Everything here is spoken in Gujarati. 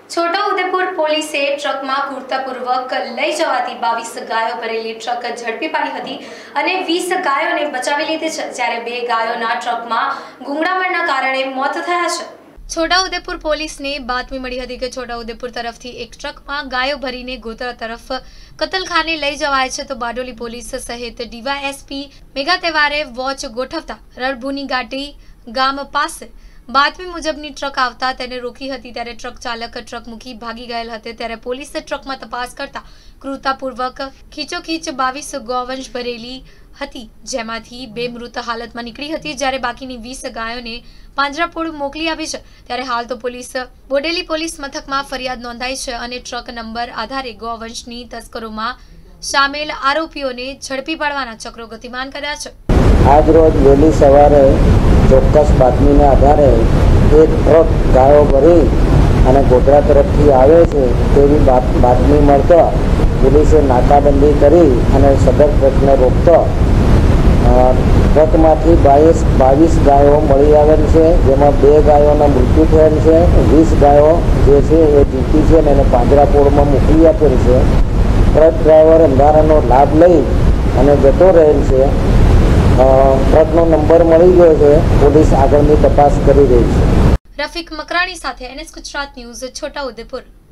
છોટાઉદેપુર પોલીસે ટ્રકમાં ક્રૂરતાપૂર્વક લઈ જવાતી 22 ગાયો ભરેલી ટ્રક ઝડપી પાડી હતી અને 20 ગાયોને બચાવી લીધી છે, જ્યારે 2 ગાયોના ટ્રકમાં ગુંગળામણના કારણે મોત થયા છે। છોટાઉદેપુર પોલીસને બાતમી મળી હતી કે છોટાઉદેપુર તરફથી એક ટ્રકમાં ગાયો ભરીને ગોધરા તરફ કતલખાને લઈ જવાય છે, તો બારડોલી પોલીસ સહિત ડીવાયએસપી મેઘા તહેવારે વોચ ગોઠવતા રણભૂની ઘાટી ગામ પાસે બાતમી મુજબની ટ્રક આવતા તેને રોકી હતી, ત્યારે ટ્રક ચાલક ટ્રક મૂકી ભાગી ગયેલ હતો, ત્યારે પોલીસે ટ્રકમાં તપાસ કરતા ક્રૂરતાપૂર્વક ખીચોખીચ 22 ગૌવંશ ભરેલી હતી, જેમાંથી 2 મૃત હાલતમાં નીકળી હતી, જ્યારે બાકીની 20 ગાયોને પાંજરાપોળ મોકલી આવી છે। ત્યારે હાલ તો બોડેલી પોલીસ મથકમાં ફરિયાદ નોંધાઈ છે અને ટ્રક નંબર આધારે ગૌવંશની તસ્કરોમાં સામેલ આરોપીઓને ઝડપી પાડવાના ચક્રો ગતિમાન કર્યા છે। આજ રોજ વહેલી સવારે ચોક્કસ બાતમીને આધારે એક ટ્રક ગાયો ભરી અને ગોધરા તરફથી આવે છે તેવી બાતમી મળતા પોલીસે નાકાબંધી કરી અને સદર ટ્રકને રોકતા ટ્રકમાંથી 22 ગાયો મળી આવેલ છે, જેમાં 2 ગાયોના મૃત્યુ થયેલ છે, 20 ગાયો જે છે એ જીતી છે અને એને પાંજરાપોળમાં મોકલી આપેલ છે। ટ્રક ડ્રાઈવર અંધારાનો લાભ લઈ અને જતો રહેલ છે। ટ્રકનો નંબર મળી ગયો છે, પોલીસ આગળની તપાસ કરી રહી છે। રફીક મકરાણી સાથે NS ગુજરાત ન્યૂઝ, છોટાઉદેપુર।